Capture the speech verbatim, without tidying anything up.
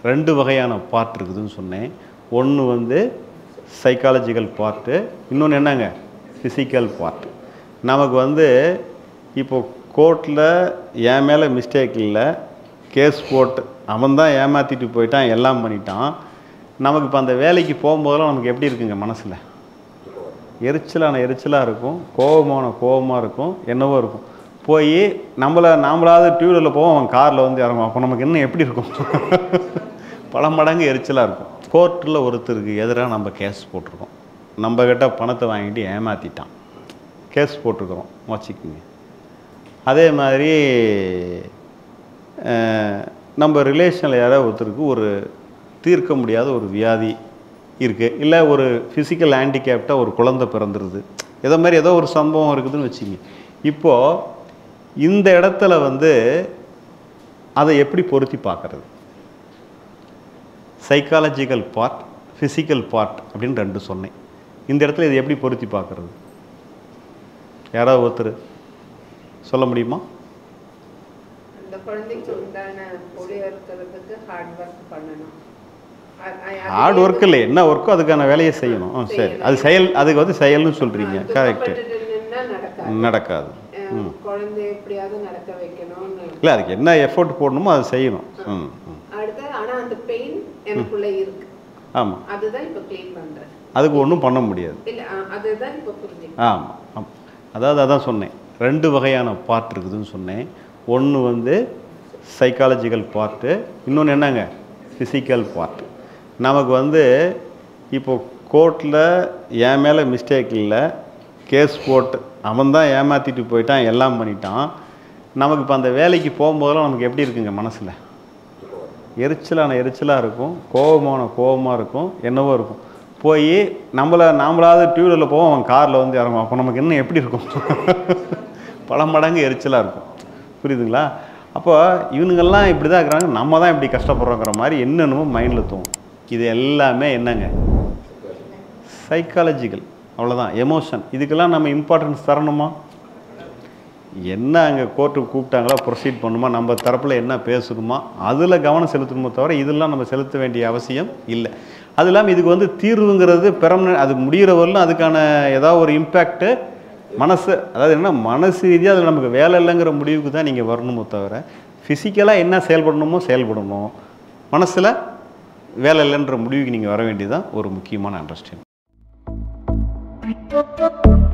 ரெண்டு வகையான பார்ட் இருக்குதுன்னு சொன்னேன். ஒன்று வந்து சைக்காலஜிக்கல் பார்ட்டு, இன்னொன்று என்னங்க ஃபிசிக்கல் பார்ட். நமக்கு வந்து இப்போ கோர்ட்டில் என் மேலே மிஸ்டேக் இல்லை, கேஸ் போட்டு அவன் தான் ஏமாற்றிட்டு போயிட்டான், எல்லாம் பண்ணிட்டான். நமக்கு இப்போ அந்த வேலைக்கு போகும்போதெல்லாம் நமக்கு எப்படி இருக்குங்க மனசில்? எரிச்சலான எரிச்சலாக இருக்கும், கோபமான கோபமாக இருக்கும், என்னவோ இருக்கும். போய் நம்மளை நாமளாவது டியூவரில் போவோம், அவன் காரில் வந்து இறங்குவோம். அப்போ நமக்கு இன்னும் எப்படி இருக்கும்? பல மடங்கு எரிச்சலாக இருக்கும். கோர்ட்டில் ஒருத்தருக்கு எதிராக நம்ம கேஸ் போட்டிருக்கோம், நம்மக்கிட்ட பணத்தை வாங்கிட்டு ஏமாற்றிட்டான், கேஸ் போட்டிருக்கிறோம் வச்சுக்கிங்க. அதே மாதிரி நம்ம ரிலேஷனில் யாராவது ஒருத்தருக்கு ஒரு தீர்க்க முடியாத ஒரு வியாதி இருக்குது, இல்லை ஒரு ஃபிசிக்கல் ஹேண்டிகேப்டாக ஒரு குழந்தை பிறந்துருது, ஏதோ மாதிரி ஏதோ ஒரு சம்பவம் இருக்குதுன்னு வச்சுங்க. இப்போது இந்த இடத்துல வந்து அதை எப்படி பொருத்தி பார்க்குறது? சைக்காலஜிக்கல் பார்ட், ஃபிசிக்கல் பார்ட் அப்படின்னு ரெண்டு சொன்னேன். இந்த இடத்துல இதை எப்படி பொருத்தி பார்க்குறது? யாராவது ஒருத்தர் சொல்ல முடியுமா? அந்த குழந்தைக்கு உண்டான பொடி இருக்கிறதுக்கு ஹார்ட் ஒர்க் பண்ணணும். ஹார்ட் ஒர்க் இல்லை, என்ன ஒர்க்கோ அதுக்கான வேலையை செய்யணும். ஆ சரி, அது செயல், அதுக்கு வந்து செயல்னு சொல்கிறீங்க. கரெக்டு, நடக்காது. ம், குழந்தை எப்படியாவது நடக்க வைக்கணும். இல்லை, அதுக்கு என்ன எஃபோர்ட் போடணுமோ அதை செய்யணும். ம், அடுத்து ஆனால் அந்த பெயின் எனக்குள்ளே இருக்கு. ஆமாம், அதுதான் இப்போ க்ளீன் பண்ணுறேன். அதுக்கு ஒன்றும் பண்ண முடியாது. இல்லை, அதுதான் இப்போ புரிஞ்சுக்கணும். ஆமாம் ஆமாம், அதாவது அதான் சொன்னேன், ரெண்டு வகையான பார்ட் இருக்குதுன்னு சொன்னேன். ஒன்று வந்து சைக்காலஜிக்கல் பார்ட்டு, இன்னொன்று என்னங்க ஃபிசிக்கல் பார்ட். நமக்கு வந்து இப்போ கோர்ட்டில் என் மேலே மிஸ்டேக் இல்லை, கேஸ் போட்டு அவன் தான் ஏமாற்றிட்டு போயிட்டான், எல்லாம் பண்ணிட்டான். நமக்கு இப்போ அந்த வேலைக்கு போகும்போதெல்லாம் நமக்கு எப்படி இருக்குங்க மனசில்? எரிச்சலான எரிச்சலாக இருக்கும், கோபமான கோபமாக இருக்கும், என்னவோ இருக்கும். போய் நம்மளை நாமளாவது டியூவரில் போவோம், அவன் காரில் வந்து இறங்குவோம். அப்போ நமக்கு இன்னும் எப்படி இருக்கும்? பல மடங்கு எரிச்சலாக இருக்கும். புரியுதுங்களா? அப்போ இவனுங்கெல்லாம் இப்படி தான் இருக்கிறாங்க, நம்ம தான் இப்படி கஷ்டப்படுறோங்கிற மாதிரி என்னென்னமோ மைண்டில் தோணும். இது எல்லாமே என்னங்க சைக்காலஜிக்கல், அவ்வளோதான், எமோஷன். இதுக்கெல்லாம் நம்ம இம்பார்ட்டன்ஸ் தரணுமா? என்ன அங்கே கோர்ட்டுக்கு கூப்பிட்டாங்களா, ப்ரொசீட் பண்ணுமா, நம்ம தரப்பில் என்ன பேசணுமா, அதில் கவனம் செலுத்தணுமோ தவிர இதெல்லாம் நம்ம செலுத்த வேண்டிய அவசியம் இல்லை. அது இல்லாமல் இதுக்கு வந்து தீர்வுங்கிறது பெர்மனன்ட், அது முடிகிற வரலும் அதுக்கான ஏதாவது ஒரு இம்பேக்ட்டு மனசு, அதாவது என்ன மனசு ரீதியாக அதில் நமக்கு வேலை இல்லைங்கிற முடிவுக்கு தான் நீங்கள் வரணுமோ தவிர ஃபிசிக்கலாக என்ன செயல்படணுமோ செயல்படணும், மனசில் வேலை இல்லைன்ற முடிவுக்கு நீங்கள் வர வேண்டியதுதான் ஒரு முக்கியமான அண்டர்ஸ்டாண்டிங்.